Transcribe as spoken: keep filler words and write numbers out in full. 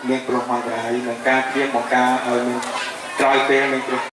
មានព្រោះមកក្រៃនឹងការព្រៀងបង្ការឲ្យមានក្រោយពេលមានព្រោះ